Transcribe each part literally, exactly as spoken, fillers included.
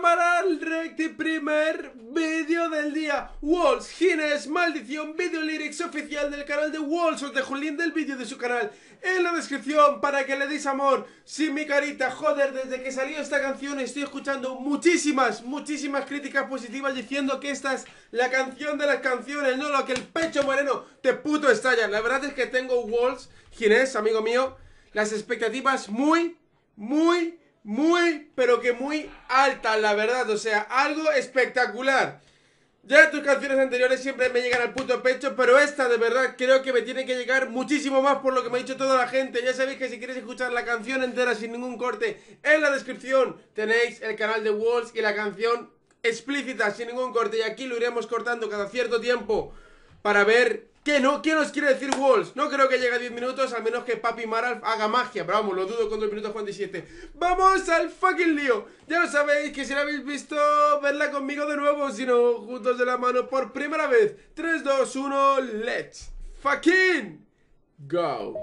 cámara al recti, primer vídeo del día. Walls, Gines, Maldición, vídeo lyrics oficial del canal de Walls. Os dejo el link del vídeo de su canal en la descripción para que le deis amor. Sin mi carita, joder, desde que salió esta canción estoy escuchando muchísimas, muchísimas críticas positivas diciendo que esta es la canción de las canciones, no lo que el pecho moreno te puto estalla. La verdad es que tengo Walls, Gines, amigo mío, las expectativas muy, muy... Muy, pero que muy alta, la verdad, o sea, algo espectacular. Ya tus canciones anteriores siempre me llegan al puto pecho, pero esta de verdad creo que me tiene que llegar muchísimo más por lo que me ha dicho toda la gente. Ya sabéis que si queréis escuchar la canción entera sin ningún corte, en la descripción tenéis el canal de Walls y la canción explícita sin ningún corte. Y aquí lo iremos cortando cada cierto tiempo para ver... ¿Qué no? ¿Qué nos quiere decir Walls? No creo que llegue a diez minutos, al menos que Papi Maralf haga magia. Pero vamos, lo dudo con el minuto cuarenta y siete. ¡Vamos al fucking lío! Ya lo sabéis, que si la habéis visto, verla conmigo de nuevo, sino juntos de la mano por primera vez. tres, dos, uno, let's fucking go.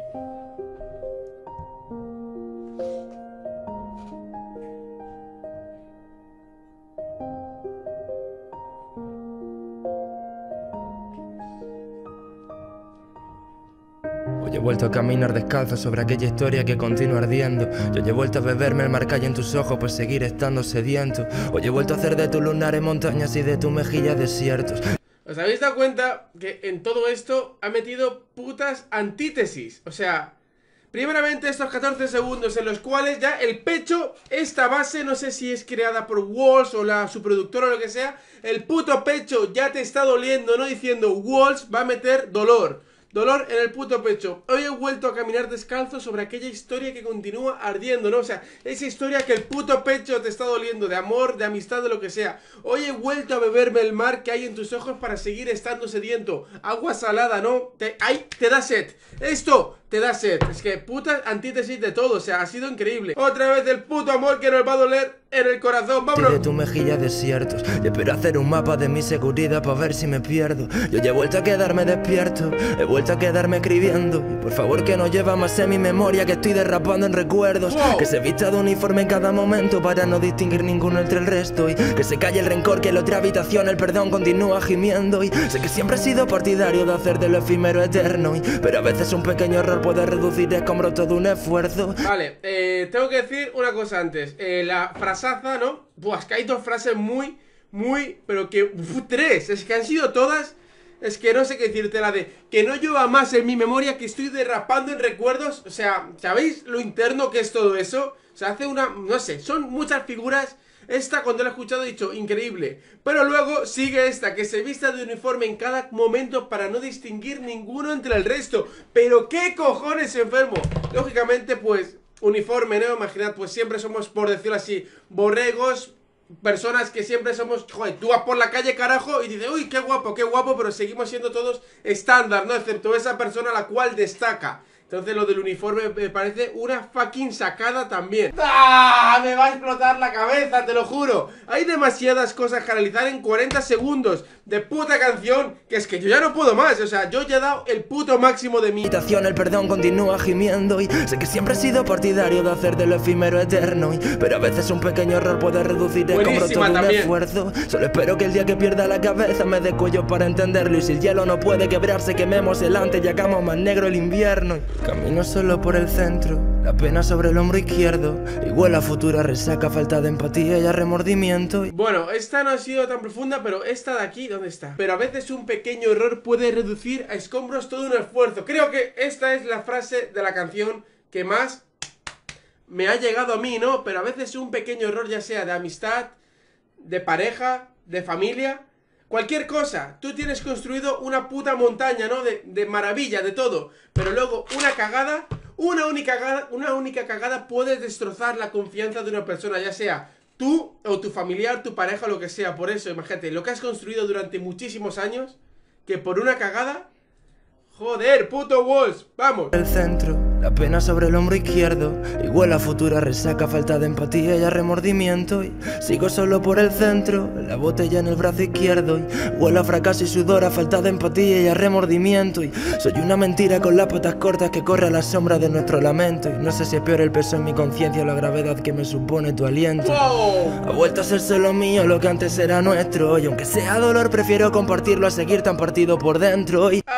Hoy he vuelto a caminar descalzo sobre aquella historia que continúa ardiendo. Yo he vuelto a beberme el mar que hay en tus ojos por seguir estando sediento. Hoy he vuelto a hacer de tus lunares montañas y de tu mejilla desiertos. ¿Os habéis dado cuenta que en todo esto ha metido putas antítesis? O sea, primeramente estos catorce segundos en los cuales ya el pecho, esta base, no sé si es creada por Walls o la su productora o lo que sea, el puto pecho ya te está doliendo, ¿no? Diciendo Walls va a meter dolor. Dolor en el puto pecho. Hoy he vuelto a caminar descalzo sobre aquella historia que continúa ardiendo, ¿no? O sea, esa historia que el puto pecho te está doliendo, de amor, de amistad, de lo que sea. Hoy he vuelto a beberme el mar que hay en tus ojos para seguir estando sediento. Agua salada, ¿no? Te, ay, te da sed. Esto te da sed. Es que puta antítesis de todo, o sea, ha sido increíble. Otra vez el puto amor que nos va a doler en el corazón, vámonos. De tu mejilla desiertos. Yo espero hacer un mapa de mi seguridad para ver si me pierdo. Yo ya he vuelto a quedarme despierto, he vuelto a quedarme escribiendo. Y por favor que no lleva más en mi memoria que estoy derrapando en recuerdos. Wow. Que se vista de uniforme en cada momento para no distinguir ninguno entre el resto. Y que se calle el rencor que en la otra habitación el perdón continúa gimiendo. Y sé que siempre he sido partidario de hacer de lo efímero eterno. Y, pero a veces un pequeño error puede reducir escombros todo un esfuerzo. Vale, eh, tengo que decir una cosa antes. eh, La frasaza, ¿no? Buah, es que hay dos frases muy, muy, pero que... Uf, tres, es que han sido todas... Es que no sé qué decirte, la de que no lleva más en mi memoria, que estoy derrapando en recuerdos. O sea, ¿sabéis lo interno que es todo eso? O sea, hace una... no sé, son muchas figuras. Esta cuando la he escuchado he dicho, increíble. Pero luego sigue esta, que se vista de uniforme en cada momento para no distinguir ninguno entre el resto. Pero ¿qué cojones, enfermo? Lógicamente, pues, uniforme, ¿no? Imaginad, pues siempre somos, por decirlo así, borregos. Personas que siempre somos, joder, tú vas por la calle, carajo, y dices, uy, qué guapo, qué guapo, pero seguimos siendo todos estándar, ¿no? Excepto esa persona la cual destaca. Entonces lo del uniforme me parece una fucking sacada también. ¡Ah! Me va a explotar la cabeza, te lo juro. Hay demasiadas cosas que analizar en cuarenta segundos de puta canción, que es que yo ya no puedo más. O sea, yo ya he dado el puto máximo de mí. El perdón continúa gimiendo. Y sé que siempre he sido partidario de hacer de lo efímero eterno. Y, pero a veces un pequeño error puede reducir escombros todo un también. esfuerzo. Solo espero que el día que pierda la cabeza me dé cuello para entenderlo. Y si el hielo no puede quebrarse, quememos el antes y hagamos más negro el invierno. Camino solo por el centro, la pena sobre el hombro izquierdo. Igual a futura resaca, falta de empatía y a remordimiento. Bueno, esta no ha sido tan profunda, pero esta de aquí, ¿dónde está? Pero a veces un pequeño error puede reducir a escombros todo un esfuerzo. Creo que esta es la frase de la canción que más me ha llegado a mí, ¿no? Pero a veces un pequeño error, ya sea de amistad, de pareja, de familia, cualquier cosa. Tú tienes construido una puta montaña, ¿no? De, de maravilla, de todo. Pero luego una cagada, una única cagada, una única cagada puede destrozar la confianza de una persona, ya sea tú o tu familiar, tu pareja, lo que sea. Por eso, imagínate, lo que has construido durante muchísimos años, que por una cagada... Joder, puto Walls, vamos. El centro, la pena sobre el hombro izquierdo. Y huele a futura resaca, falta de empatía y a remordimiento. Y sigo solo por el centro, la botella en el brazo izquierdo. Y huele a fracaso y sudor, a falta de empatía y a remordimiento. Y soy una mentira con las patas cortas que corre a la sombra de nuestro lamento. Y no sé si es peor el peso en mi conciencia o la gravedad que me supone tu aliento. Wow. Ha vuelto a ser solo mío lo que antes era nuestro. Y aunque sea dolor prefiero compartirlo a seguir tan partido por dentro. Y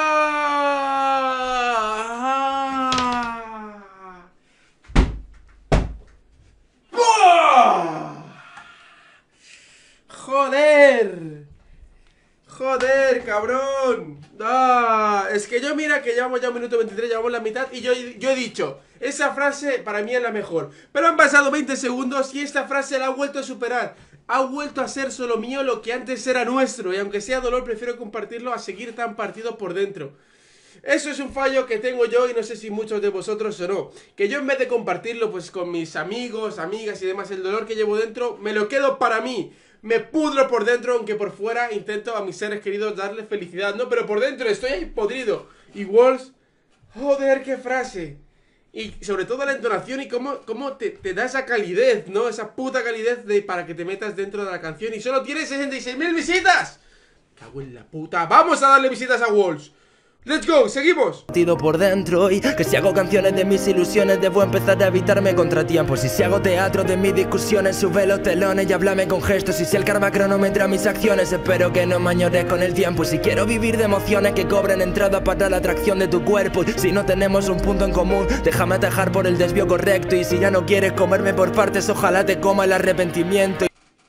¡joder! ¡Joder, cabrón! Ah, es que yo mira que llevamos ya un minuto veintitrés, llevamos la mitad y yo, yo he dicho, esa frase para mí es la mejor. Pero han pasado veinte segundos y esta frase la ha vuelto a superar. Ha vuelto a ser solo mío lo que antes era nuestro. Y aunque sea dolor, prefiero compartirlo a seguir tan partido por dentro. Eso es un fallo que tengo yo y no sé si muchos de vosotros o no. Que yo en vez de compartirlo pues con mis amigos, amigas y demás, el dolor que llevo dentro, me lo quedo para mí. Me pudro por dentro, aunque por fuera intento a mis seres queridos darles felicidad, ¿no? Pero por dentro estoy ahí podrido. Y Walls, joder, qué frase. Y sobre todo la entonación y cómo, cómo te, te da esa calidez, ¿no? Esa puta calidez de para que te metas dentro de la canción. Y solo tiene sesenta y seis mil visitas. Cago en la puta. Vamos a darle visitas a Walls. Let's go, seguimos. por dentro. Y que si hago canciones de mis ilusiones debo empezar a evitarme contratiempos. Y si hago teatro de mis discusiones sube los telones y háblame con gestos. Y si el karma cronometra mis acciones espero que no me añores con el tiempo. Y si quiero vivir de emociones que cobren entrada para la atracción de tu cuerpo. Y si no tenemos un punto en común déjame atajar por el desvío correcto. Y si ya no quieres comerme por partes ojalá te coma el arrepentimiento.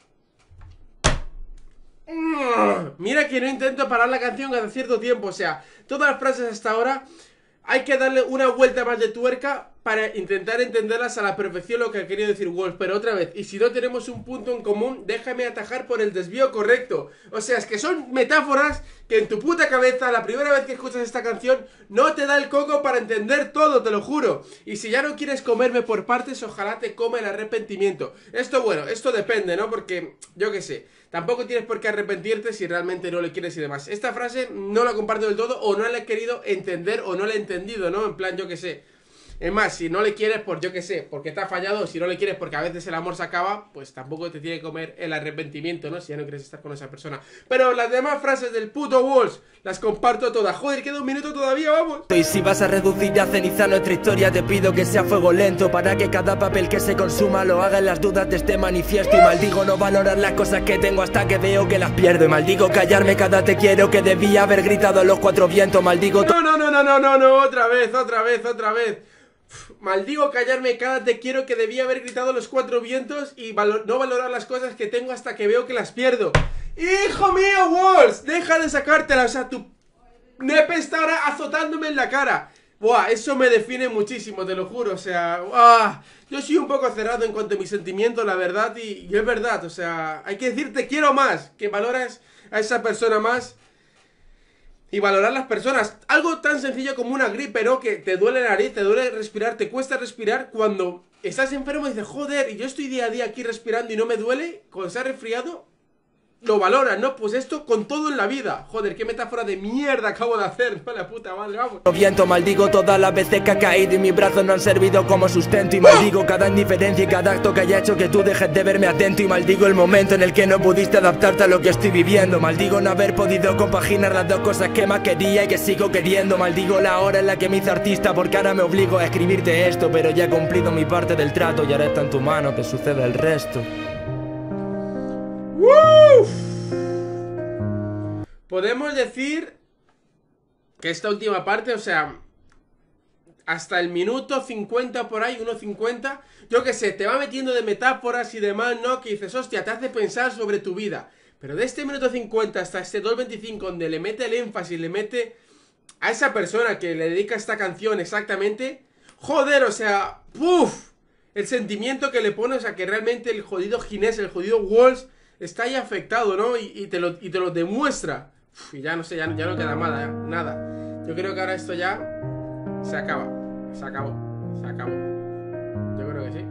Mira que no intento parar la canción cada cierto tiempo. O sea, todas las frases hasta ahora hay que darle una vuelta más de tuerca para intentar entenderlas a la perfección lo que ha querido decir Wolf. Pero otra vez, y si no tenemos un punto en común, déjame atajar por el desvío correcto. O sea, es que son metáforas que en tu puta cabeza, la primera vez que escuchas esta canción, no te da el coco para entender todo, te lo juro. Y si ya no quieres comerme por partes, ojalá te coma el arrepentimiento. Esto, bueno, esto depende, ¿no? Porque, yo qué sé, tampoco tienes por qué arrepentirte si realmente no le quieres y demás. Esta frase no la comparto del todo, o no la he querido entender, o no la he entendido, ¿no? En plan, yo qué sé. Es más, si no le quieres, por yo que sé, porque te ha fallado, si no le quieres porque a veces el amor se acaba, pues tampoco te tiene que comer el arrepentimiento, ¿no? Si ya no quieres estar con esa persona. Pero las demás frases del puto Walls las comparto todas. Joder, queda un minuto todavía, vamos. Y si vas a reducir a ceniza nuestra historia, te pido que sea fuego lento para que cada papel que se consuma lo haga en las dudas de este manifiesto. Y maldigo no valorar las cosas que tengo hasta que veo que las pierdo. Y maldigo callarme cada te quiero que debía haber gritado a los cuatro vientos. Maldigo... No, no, no, no, no, no, no, otra vez, otra vez, otra vez. Maldigo callarme cada te quiero que debía haber gritado los cuatro vientos y valor no valorar las cosas que tengo hasta que veo que las pierdo. ¡Hijo mío, Walls! Deja de sacártela, o sea, tu nepe está ahora azotándome en la cara. Buah, eso me define muchísimo, te lo juro, o sea, buah, yo soy un poco cerrado en cuanto a mis sentimientos, la verdad, y, y es verdad, o sea, hay que decir te quiero más, que valoras a esa persona más. Y valorar las personas. Algo tan sencillo como una gripe, ¿no? Que te duele la nariz, te duele respirar, te cuesta respirar. Cuando estás enfermo y dices, joder, y yo estoy día a día aquí respirando y no me duele. Cuando se ha resfriado, lo valoras, ¿no? Pues esto con todo en la vida. Joder, qué metáfora de mierda acabo de hacer. No, la puta madre, vamos. Viento, maldigo todas las veces que ha caído y mis brazos no han servido como sustento. Y maldigo cada indiferencia y cada acto que haya hecho que tú dejes de verme atento. Y maldigo el momento en el que no pudiste adaptarte a lo que estoy viviendo. Maldigo no haber podido compaginar las dos cosas que más quería y que sigo queriendo. Maldigo la hora en la que me hice artista porque ahora me obligo a escribirte esto. Pero ya he cumplido mi parte del trato y ahora está en tu mano que suceda el resto. ¡Uf! Podemos decir que esta última parte, o sea, hasta el minuto cincuenta por ahí, uno cincuenta, yo que sé, te va metiendo de metáforas y demás, ¿no? Que dices, hostia, te hace pensar sobre tu vida. Pero de este minuto cincuenta hasta este dos veinticinco, donde le mete el énfasis, le mete a esa persona que le dedica esta canción exactamente, joder, o sea, ¡puf! El sentimiento que le pone, o sea, que realmente el jodido Ginés, el jodido Walls está ahí afectado, ¿no? Y, y, te, lo, y te lo demuestra. Uf, y ya no sé, ya, ya no queda nada, ya, nada. Yo creo que ahora esto ya se acaba. Se acabó, se acabó. Yo creo que sí.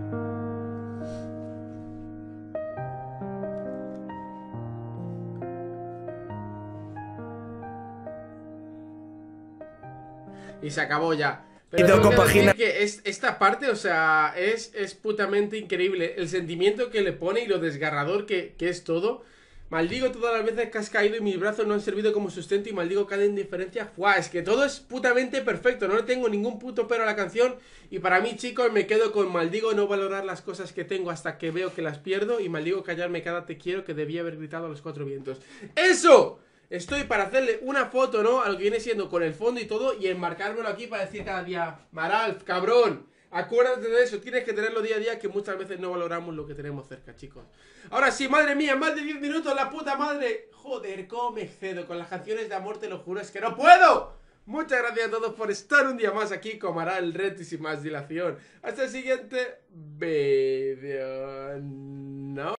Y se acabó ya. Pero tengo que decir que es, esta parte, o sea, es, es putamente increíble. El sentimiento que le pone y lo desgarrador que, que es todo. Maldigo todas las veces que has caído y mis brazos no han servido como sustento y maldigo cada indiferencia. ¡Fua! Es que todo es putamente perfecto, no le tengo ningún puto pero a la canción. Y para mí, chicos, me quedo con maldigo no valorar las cosas que tengo hasta que veo que las pierdo. Y maldigo callarme cada te quiero que debía haber gritado a los cuatro vientos. ¡Eso! Estoy para hacerle una foto, ¿no? A lo que viene siendo con el fondo y todo y enmarcármelo aquí para decir cada día: Maralf, cabrón, acuérdate de eso, tienes que tenerlo día a día, que muchas veces no valoramos lo que tenemos cerca, chicos. Ahora sí, madre mía, más de diez minutos, la puta madre. Joder, cómo me excedo con las canciones de amor, te lo juro, es que no puedo. Muchas gracias a todos por estar un día más aquí con Maralf Ret y sin más dilación. Hasta el siguiente video. No.